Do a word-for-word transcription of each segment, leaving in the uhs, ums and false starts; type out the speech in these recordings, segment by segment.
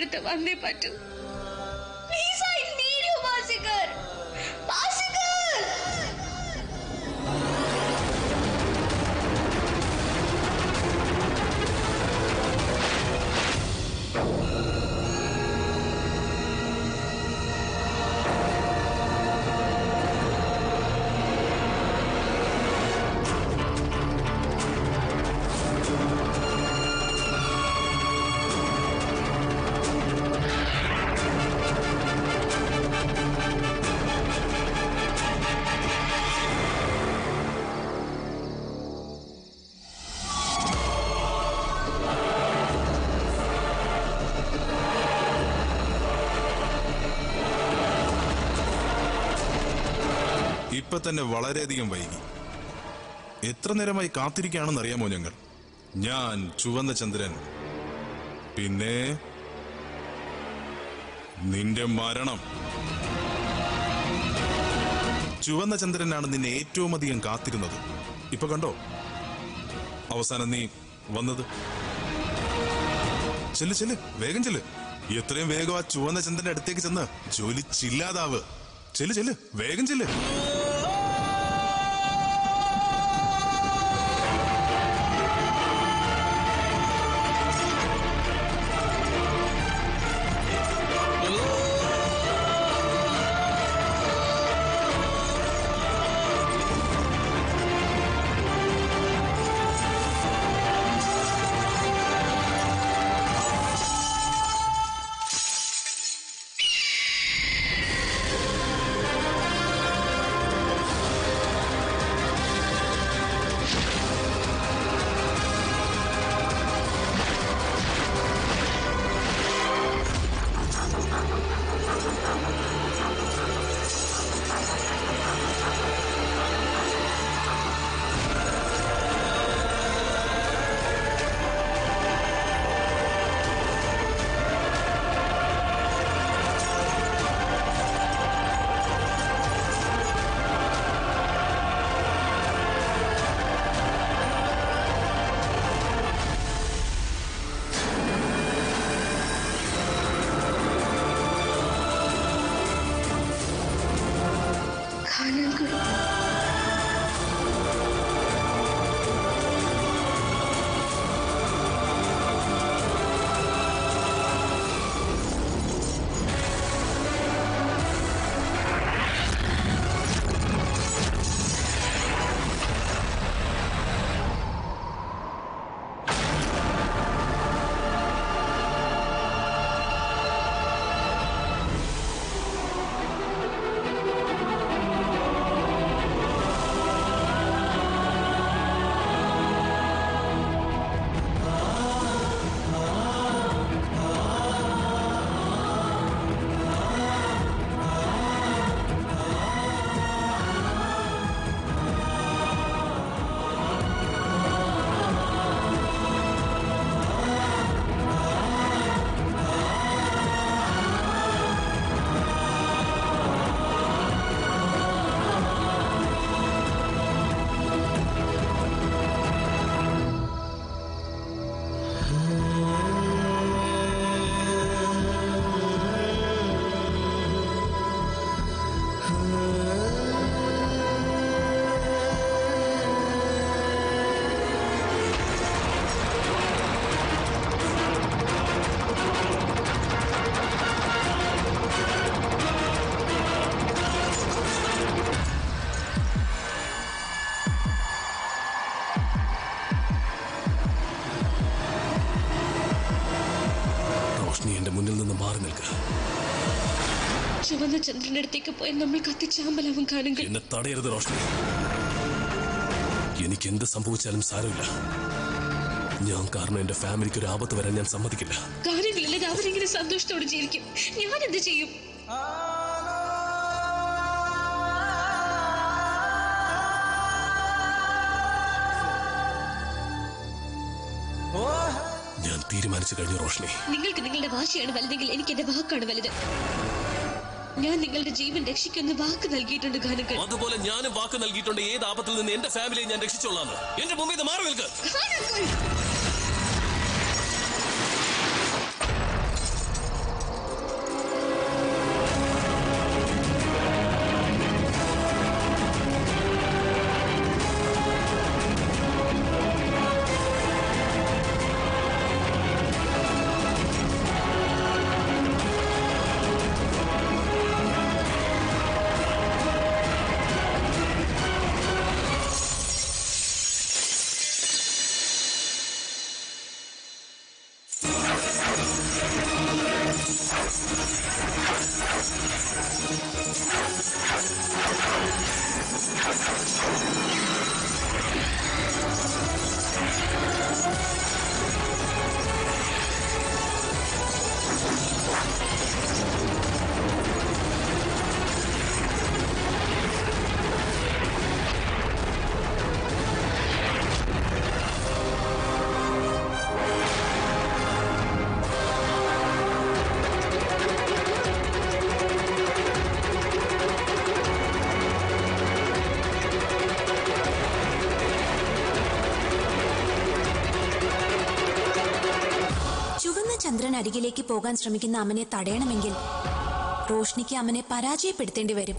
അടുത്ത് വന്നേ പറ്റൂ. Please, I need you Bhaskar. Bhaskar ഇപ്പൊ തന്നെ വളരെയധികം വൈകി. എത്ര നേരമായി കാത്തിരിക്കുകയാണെന്ന് അറിയാമോ ഞങ്ങൾ? ഞാൻ ചുവന്ന ചന്ദ്രൻ, പിന്നെ നിന്റെ മരണം. ചുവന്ന ചന്ദ്രനാണ് നിന്നെ ഏറ്റവും അധികം കാത്തിരുന്നത്. ഇപ്പൊ കണ്ടോ അവസാനം നീ വന്നത്. ചെല്ല് ചെല്ല്, വേഗം ചെല്ല്. എത്രയും വേഗം ആ ചുവന്ന ചന്ദ്രന്റെ അടുത്തേക്ക് ചെന്ന് ജോലി ചില്ലാതാവ്. ചെല്ല് ചെല്ല്, വേഗം ചെല്ല്. ചുവന്ന ചന്ദ്രന്റെ അടുത്തേക്ക് പോയി നമ്മൾ കത്തിച്ചാമ്പലാവും കാണുക. എന്നെ തടയരുത് റോഷ്നി. എനിക്ക് എന്ത് സംഭവിച്ചാലും സാരമില്ല. ഞാൻ കാരണം എന്റെ ഫാമിലിക്ക് ഒരു ആപത്ത് വരാൻ ഞാൻ സമ്മതിക്കില്ല. കാര്യങ്ങളില്ല, അവരിങ്ങനെ സന്തോഷത്തോടെ ജീവിക്കും. ഞാൻ എന്ത് ചെയ്യും? ഞാൻ തീരുമാനിച്ചു കഴിഞ്ഞു റോഷ്നി. നിങ്ങൾക്ക് നിങ്ങളുടെ വാശിയാണ് വലുതെങ്കിൽ എനിക്ക് എന്റെ വാക്കാണ് വലുത്. ഞാൻ നിങ്ങളുടെ ജീവൻ രക്ഷിക്കുന്ന വാക്ക് നൽകിയിട്ടുണ്ട് ഗാനങ്ങൾ. അതുപോലെ ഞാനും വാക്ക് നൽകിയിട്ടുണ്ട്. ഏത് ആപത്തിൽ നിന്ന് എന്റെ ഫാമിലിയെ ഞാൻ രക്ഷിച്ചോളാന്ന്. എന്റെ മുമ്പിൽ നിന്ന് മാറി നിൽക്ക്. ചന്ദ്രൻ അരികിലേക്ക് പോകാൻ ശ്രമിക്കുന്ന അമനെ തടയണമെങ്കിൽ റോഷ്നിക്ക് അമനെ പരാജയപ്പെടുത്തേണ്ടി വരും.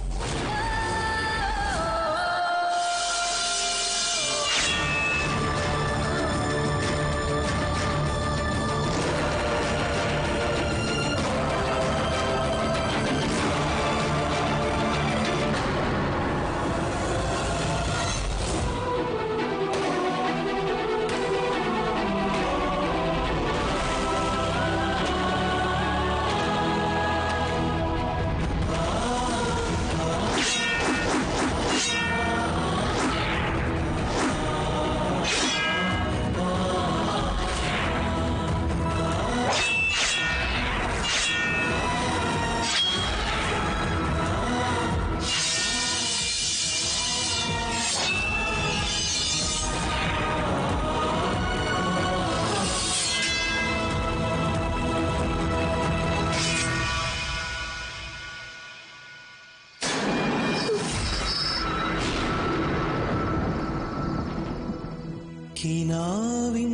കിനാവിൻ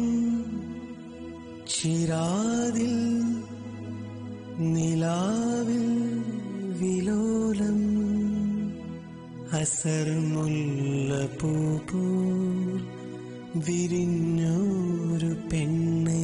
ചിരാതിൽ നിലാവിൽ വിലോലം അസർ മുല്ലപ്പൂ പോൽ വിരിഞ്ഞൊരു പെണ്ണേ.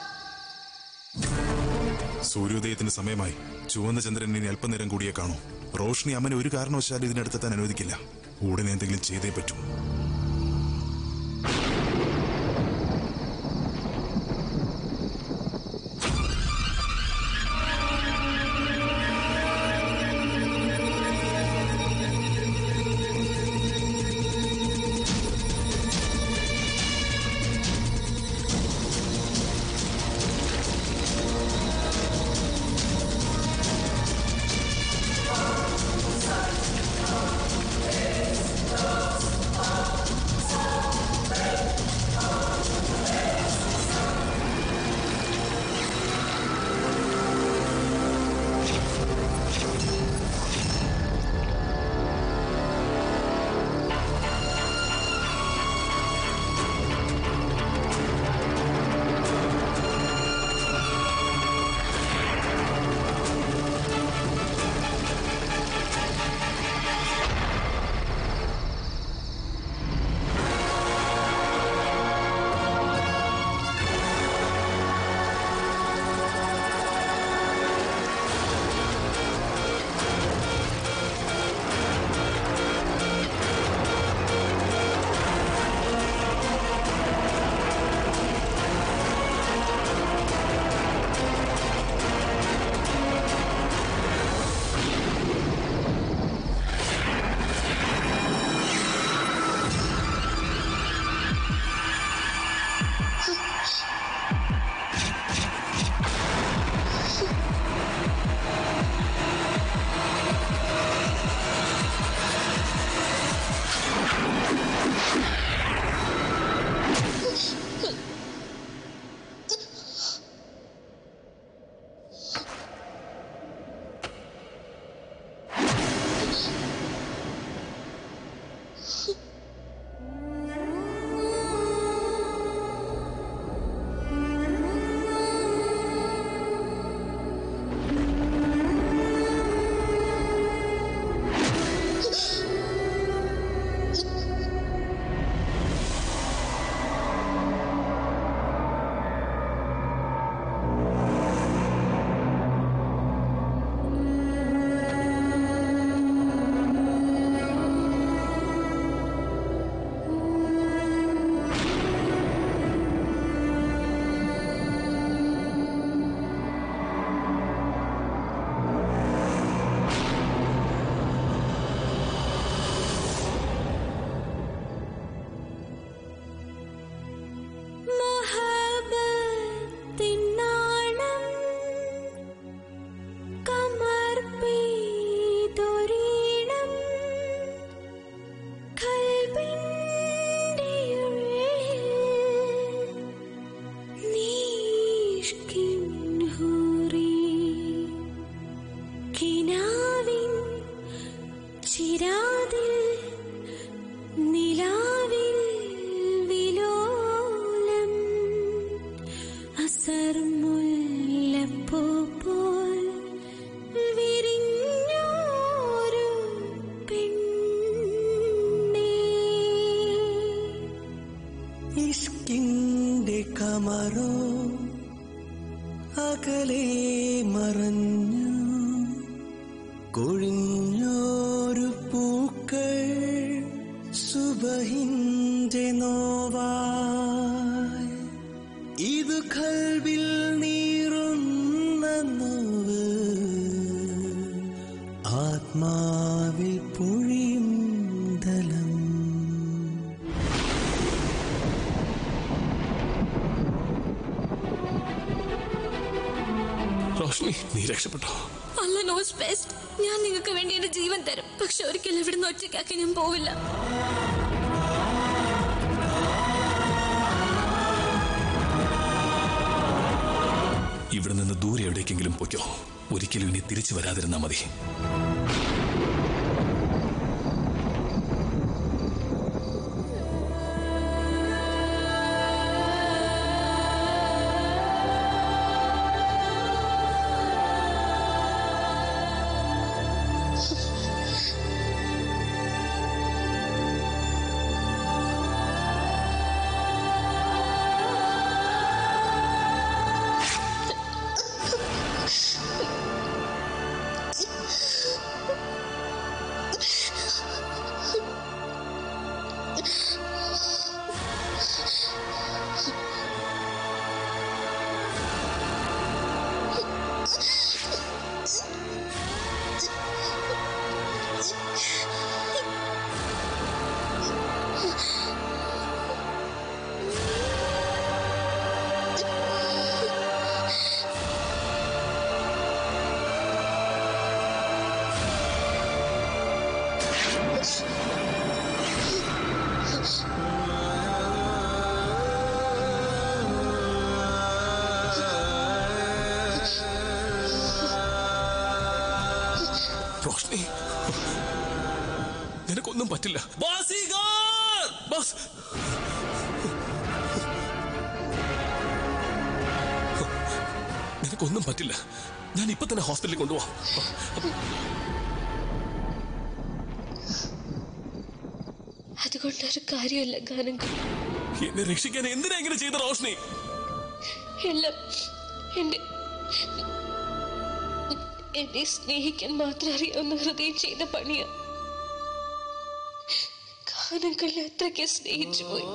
സൂര്യോദയത്തിന് സമയമായി. ചുവന്ന ചന്ദ്രൻ ഇനി അല്പനേരം കൂടിയേ കാണൂ. റോഷ്നി അമ്മനെ ഒരു കാരണവശാലും ഇതിനടുത്തെത്താൻ അനുവദിക്കില്ല. ഉടനെ എന്തെങ്കിലും ചെയ്തേ പറ്റൂ. ഇഷ്കിന്റെ കമറോ അകലെ മറഞ്ഞു കൊഴിഞ്ഞോരു പൂക്കൾ സുബഹിന്റെ നോവായി ഇത് കൽവിൽ നീറുന്ന നോവ് ആത്മാവിൽ പൊഴിയും ദലം. റോഷ്നി, നീ രക്ഷപ്പെട്ടോ? അല്ല നോസ് ബെസ്റ്റ്, ഞാൻ നിങ്ങൾക്ക് വേണ്ടി എന്റെ ജീവൻ തരും. പക്ഷെ ഒരിക്കലും ഇവിടുന്ന് ഒറ്റയ്ക്കാക്കി ഞാൻ പോവില്ല. ഇവിടെ നിന്ന് ദൂരെ എവിടേക്കെങ്കിലും പൊയ്ക്കോ. ഒരിക്കലും ഇനി തിരിച്ചു വരാതിരുന്നാ മതി. നിനക്കൊന്നും പറ്റില്ല. ബോസ്, നിനക്കൊന്നും പറ്റില്ല. ഞാൻ ഇപ്പൊ തന്നെ ഹോസ്പിറ്റലിൽ കൊണ്ടുപോവാം. അതുകൊണ്ടൊരു കാര്യമില്ല ഗാനങ്ങൾ. എന്നെ രക്ഷിക്കാൻ എന്തിനാ ഇങ്ങനെ ചെയ്ത റോഷ്നി? എല്ലാം എന്റെ എന്നെ സ്നേഹിക്കാൻ മാത്രം അറിയാവുന്ന ഹൃദയം ചെയ്ത പണിയാ. ഗാനങ്ങൾ അത്രയ്ക്ക് സ്നേഹിച്ചു പോയി.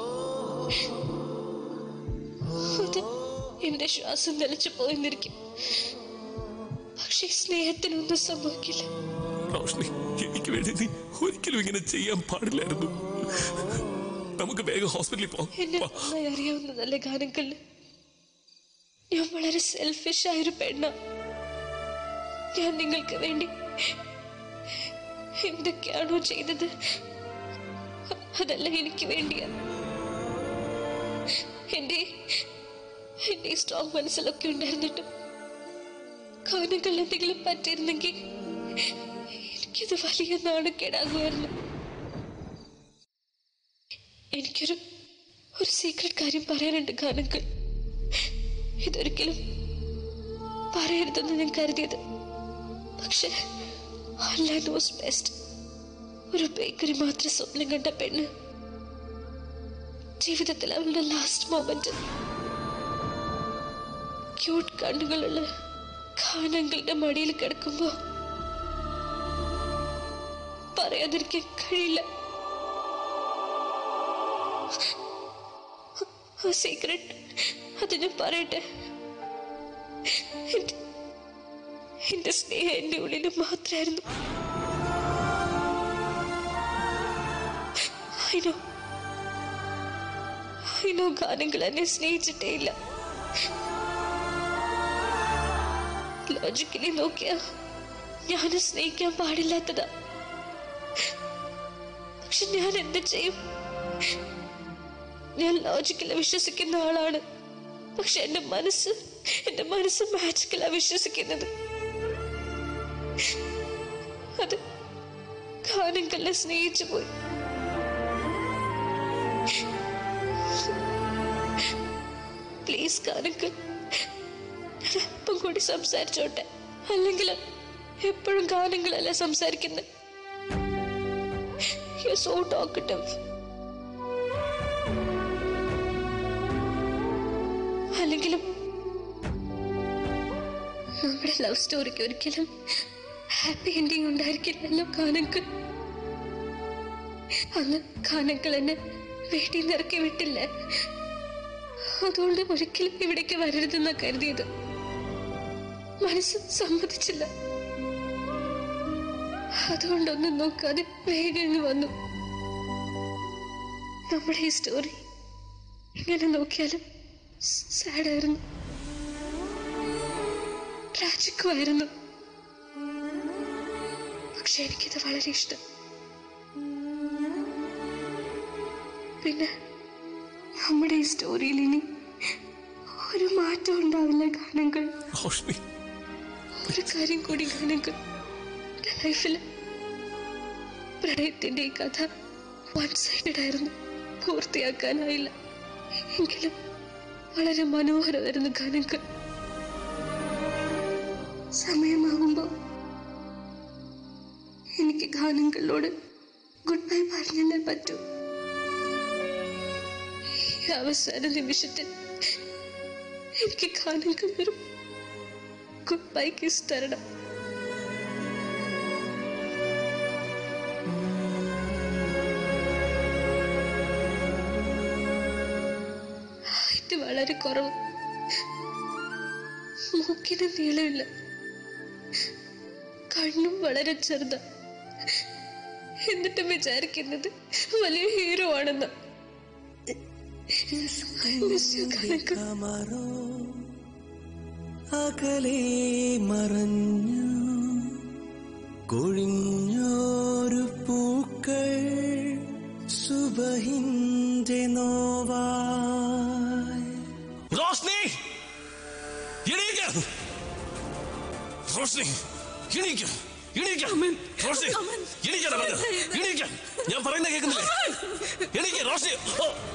അത് എന്റെ ശ്വാസം നിലച്ചു പോയെന്നിരിക്കും. പക്ഷെ സ്നേഹത്തിനൊന്നും സംഭവിക്കില്ല. റോഷ്നി, എനിക്ക് വേണ്ടി നീ ഒരിക്കലും ഇങ്ങനെ ചെയ്യാൻ പാടില്ലായിരുന്നു. നമുക്ക് വേഗം ഹോസ്പിറ്റലിൽ പോകാം. എന്നെ നന്നായി അറിയാവുന്നതല്ലേ ഗാനങ്ങൾ, ഞാൻ വളരെ സെൽഫിഷ് ആയൊരു പെണ്ണ. ഞാൻ നിങ്ങൾക്ക് വേണ്ടി എന്തൊക്കെയാണോ ചെയ്തത് അതല്ല എനിക്ക് വേണ്ടിയാ. എന്റെ എന്റെ സ്ട്രോങ് മനസ്സിലൊക്കെ ഉണ്ടായിരുന്നിട്ടും ഗാനങ്ങൾ എന്തെങ്കിലും പറ്റിയിരുന്നെങ്കിൽ എനിക്കത് വലിയ നാണക്കേടാകുമായിരുന്നു. എനിക്കൊരു ഒരു സീക്രട്ട് കാര്യം പറയാനുണ്ട് ഗാനങ്ങൾ. ഇതൊരിക്കലും പറയരുതെന്ന് ഞാൻ കരുതിയത്. പക്ഷെ Allah knows best. ഒരു ബേക്കറി മാത്രം സ്വപ്നം കണ്ട പെണ്ണ് ജീവിതത്തിൽ അവളുടെ ലാസ്റ്റ് മൊമെന്റ് ക്യൂട്ട് കണ്ണുകളുള്ള ഗാനങ്ങളുടെ മടിയിൽ കിടക്കുമ്പോ പറയാതിരിക്കാൻ കഴിയില്ല. ആ സീക്രട്ട് അത് ഞാൻ പറയട്ടെ. എന്റെ സ്നേഹം എന്റെ ഉള്ളിൽ മാത്രമായിരുന്നു. I know. I know ഗാനങ്ങൾ എന്നെ സ്നേഹിച്ചിട്ടേ ഇല്ല. ലോജിക്കലി നോക്കിയാ ഞാൻ സ്നേഹിക്കാൻ പാടില്ലാത്തതാ. പക്ഷെ ഞാൻ എന്ത് ചെയ്യും? ഞാൻ ലോജിക്കല വിശ്വസിക്കുന്ന ആളാണ്. പക്ഷെ എന്റെ മനസ്സ് എന്റെ മനസ്സ് മാജിക്കലാ വിശ്വസിക്കുന്നത്. അത് ഗാനങ്ങളെ സ്നേഹിച്ചു പോയി. പ്ലീസ് ഗാനങ്ങൾ, ഞാൻ അല്പം കൂടി സംസാരിച്ചോട്ടെ. അല്ലെങ്കിൽ എപ്പോഴും ഗാനങ്ങളല്ല സംസാരിക്കുന്നത്. You're so talkative. അല്ലെങ്കിലും നമ്മുടെ ലവ് സ്റ്റോറിക്ക് ഒരിക്കലും ഹാപ്പി എൻഡിങ് ഉണ്ടായിരിക്കില്ലല്ലോ ഗാനങ്ങൾ. അന്ന് ഗാനങ്ങൾ എന്നെ വീട്ടിൽ നിന്ന് ഇറക്കി വിട്ടില്ല. അതുകൊണ്ട് ഒരിക്കലും ഇവിടേക്ക് വരരുതെന്നാ കരുതിയത്. മനസ്സ് സമ്മതിച്ചില്ല. അതുകൊണ്ടൊന്നും നോക്കാതെ വേഗം വന്നു. നമ്മുടെ ഈ സ്റ്റോറി ഇങ്ങനെ നോക്കിയാലും സാഡായിരുന്നു, ട്രാജിക്കുമായിരുന്നു. പക്ഷെ എനിക്കത് വളരെ ഇഷ്ടം. പിന്നെ നമ്മുടെ ഈ സ്റ്റോറിയിൽ ഇനി ഒരു മാറ്റം ഉണ്ടാവില്ല ഗാനങ്ങൾ. ഒരു കാര്യം കൂടി ഗാനങ്ങൾ, ലൈഫില് പ്രണയത്തിന്റെ ഈ കഥ വൺ സൈഡഡ് ആയിരുന്നു, പൂർത്തിയാക്കാനായില്ല. എങ്കിലും വളരെ മനോഹരമായിരുന്നു ഗാനങ്ങൾ. സമയമാകുമ്പോ എനിക്ക് ഗാനങ്ങളോട് ഗുഡ് ബൈ പറഞ്ഞേ പറ്റൂ. ഈ അവസാന നിമിഷത്തിൽ എനിക്ക് ഗാനങ്ങൾ ഒരു ഗുഡ് ബൈ കിസ് തരണം. ഹൈറ്റ് വളരെ കുറവ്, മൂക്കിന് നീളമില്ല, കണ്ണും വളരെ ചെറുത. എന്നിട്ട് വിചാരിക്കുന്നത് വലിയ ഹീറോ ആണെന്ന്. അകലെ മറഞ്ഞു കൊഴിഞ്ഞോരു പൂക്കൾ സുബഹിന്റെ നോവായി. റോഷ്നി, എണീക്ക്! റോഷ്നി, എണീക്ക്! എണീക്കാം റോഷി, എണീക്കാൻ ഞാൻ പറയുന്ന കേൾക്കുന്നില്ലേ? എണീക്ക റോഷി.